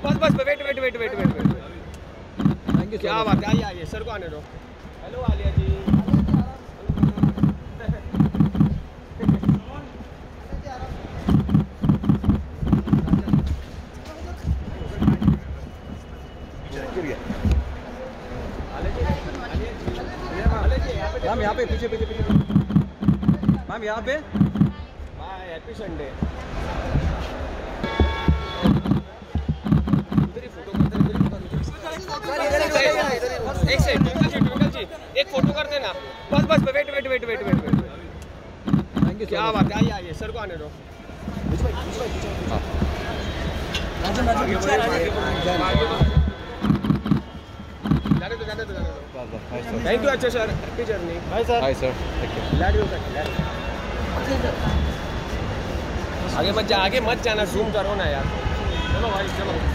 बस बस wait wait wait wait wait wait. Thank you. क्या बात है, आइए आइए, सर को आने दो। हेलो आलिया जी। मैम यहाँ पे पीछे पीछे पीछे मैम यहाँ पे। Bye, happy Sunday. एक सेकंड ट्विंकल जी एक फोटो कर देना। बस बस wait wait wait wait wait wait. Thank you. क्या बात है, आइए आइए, सर को आने दो। जाने दो। Thank you. अच्छा sir, happy journey. Hi sir. Hi sir, thank you. आगे मत जाना, जूम करो ना यार। चलो भाई चलो।